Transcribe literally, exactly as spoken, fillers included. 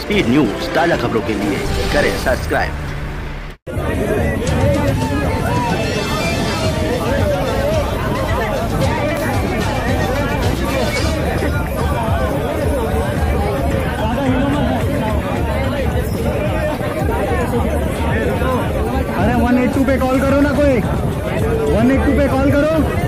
SP news ताजा खबरों के लिए करें सब्सक्राइब। अरे वन एट टू पे कॉल करो ना, कोई वन एट टू पे कॉल करो।